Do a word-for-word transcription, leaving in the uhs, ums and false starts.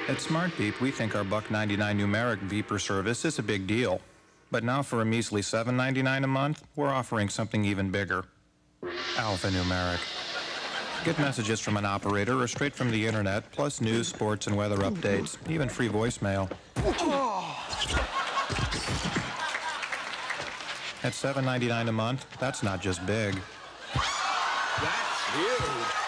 At Smart Beep, we think our buck ninety-nine numeric beeper service is a big deal. But now for a measly seven ninety-nine a month, we're offering something even bigger. Alphanumeric. Get messages from an operator or straight from the internet, plus news, sports, and weather updates, even free voicemail. At seven ninety-nine a month, that's not just big. That's huge.